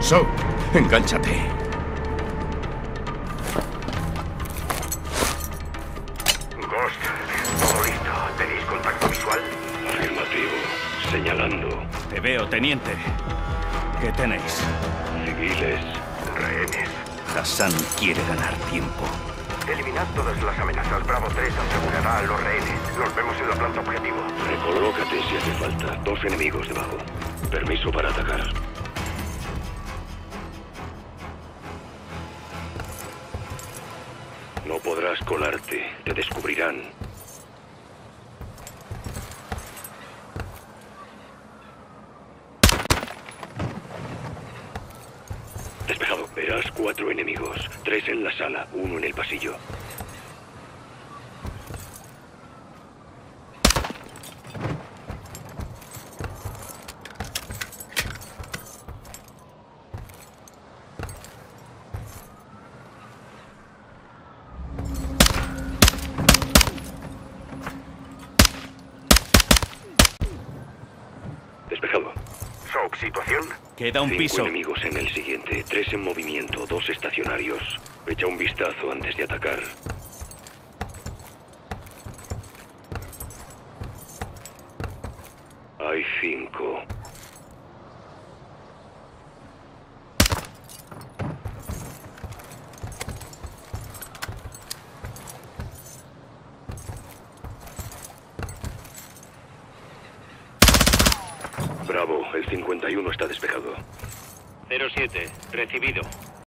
So, engánchate. Ghost, todo listo. ¿Tenéis contacto visual? Afirmativo. Señalando. Te veo, teniente. ¿Qué tenéis? Civiles. Rehenes. Hassan quiere ganar tiempo. Eliminad todas las amenazas. Bravo 3 asegurará a los rehenes. Nos vemos en la planta objetivo. Recolócate si hace falta. 2 enemigos debajo. Permiso para atacar. No podrás colarte. Te descubrirán. Despejado. Verás 4 enemigos. 3 en la sala, 1 en el pasillo. Despejado. Soap, ¿situación? Queda un 5 piso. enemigos en el siguiente, 3 en movimiento, 2 estacionarios. Echa un vistazo antes de atacar. Hay 5. Bravo, el 51 está despejado. 07, recibido.